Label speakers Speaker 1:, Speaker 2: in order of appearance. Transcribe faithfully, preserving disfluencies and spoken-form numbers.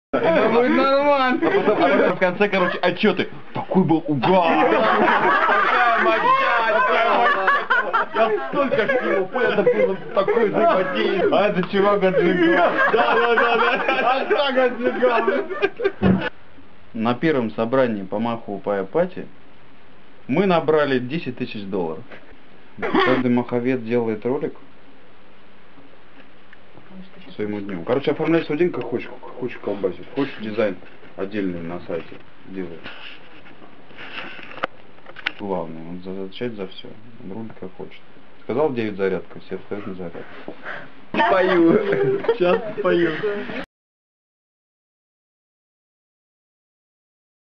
Speaker 1: Это будет нормально.
Speaker 2: А потом, а потом в конце, короче, отчеты. Такой был угар. Такая моча, такая моча. Я столько ж его понял, это было такой взаимодействие.
Speaker 1: А это чувак отжигал.
Speaker 2: Да, да, да, да.
Speaker 1: А так отжигал. На первом собрании по маху по Апате мы набрали десять тысяч долларов. Каждый маховед делает ролик своему дню. Короче, оформляй свой день как хочешь, как хочешь колбасить. Хочешь дизайн отдельный на сайте делай. Главное, он за отвечать за все. Он рулит как хочет. Сказал девять зарядка, все остальные на зарядку.
Speaker 2: Пою. Сейчас пою.